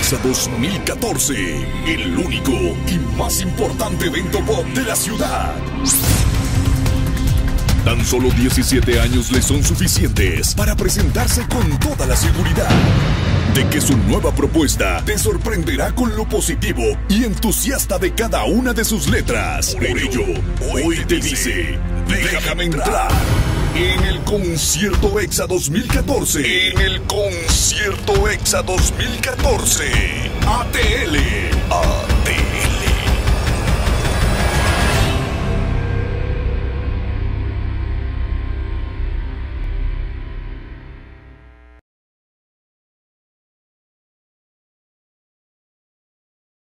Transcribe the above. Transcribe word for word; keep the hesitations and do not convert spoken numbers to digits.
EXA dos mil catorce, el único y más importante evento pop de la ciudad. Tan solo diecisiete años le son suficientes para presentarse con toda la seguridad de que su nueva propuesta te sorprenderá con lo positivo y entusiasta de cada una de sus letras. Por ello, hoy te dice, déjame entrar en el concierto EXA dos mil catorce. En el concierto EXA dos mil catorce. A T L. A